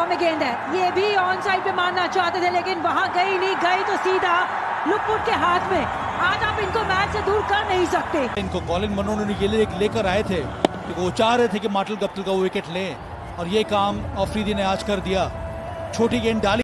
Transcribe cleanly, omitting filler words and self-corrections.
में गेंद है, ये भी ऑन साइड पे मारना चाहते थे लेकिन वहां गई नहीं, गई तो सीधा लुपुट के हाथ में। आज आप इनको मैच से दूर कर नहीं सकते। इनको कॉलिन मनोन ने लेकर आए थे क्योंकि वो चाह रहे थे कि मार्टिन गप्टिल का विकेट लें और ये काम अफरीदी ने आज कर दिया। छोटी गेंद डाली।